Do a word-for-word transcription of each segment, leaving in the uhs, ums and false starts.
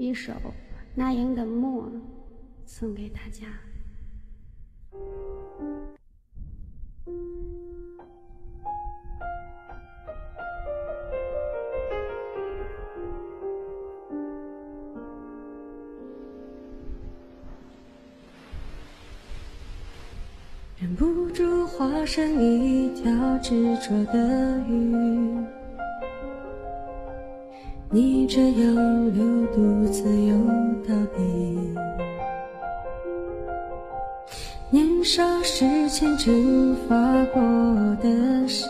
一首那英的《默》送给大家。 忍不住化身一条执着的鱼，你这样流独自游到底。年少时前蒸发过的事，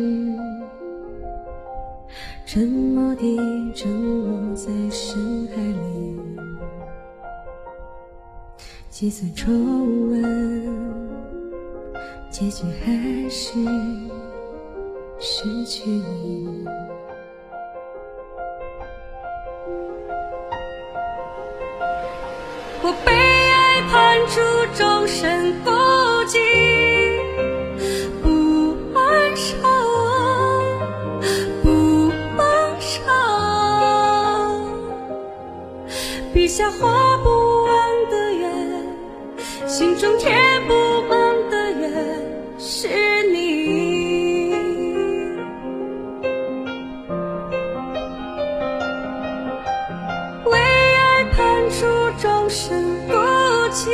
沉默地蒸落在深海里，计算重温，结局还是失去你。我被爱判处终身孤寂，不爱上，不忘上，笔下画不完的圆，心中填不满的缘是你。为爱判处终身孤寂，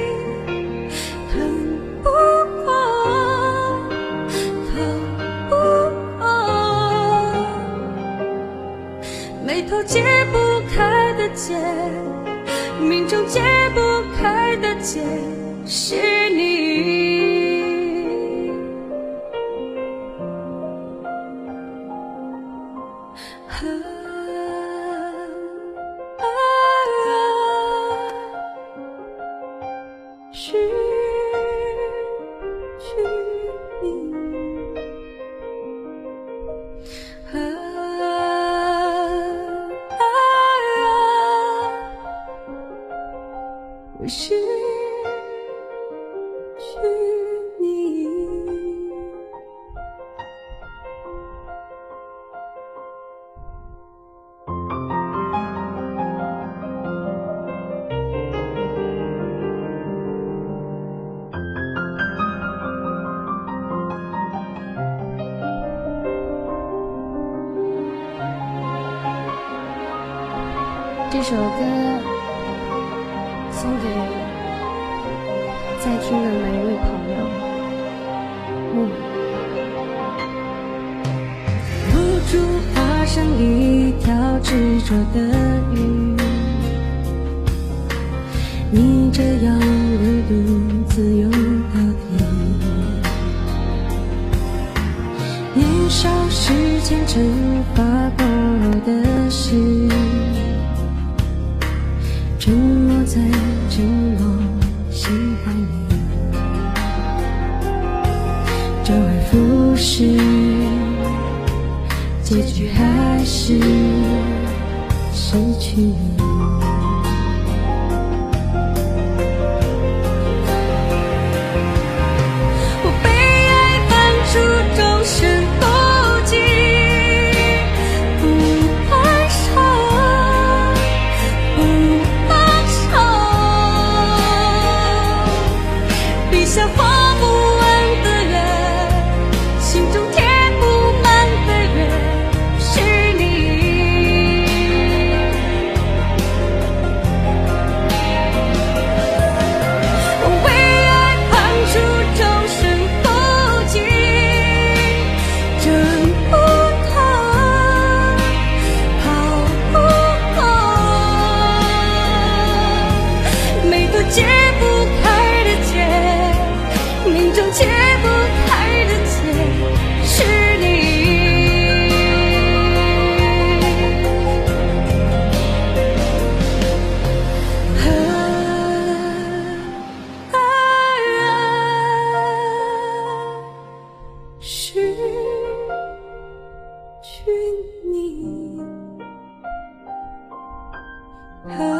疼不过，逃不过，眉头解不开的结，命中解不开的结是你。啊啊啊失去你，啊啊啊我失去你。 这首歌送给在听的每一位朋友。默无助化身一条执着的鱼，你这样流独自游到底。年少时前蒸发过的事，沉默在蒸落心海里，周而复始，结局还是失去你。我被爱判处终身孤寂，不爱上，不放手，笔下画不完的圆，心中填不满的缘是你。我为爱判处终身孤寂，挣不脱，逃不过，眉头解不开的结，命中解不开的结是你。啊啊啊失去你。啊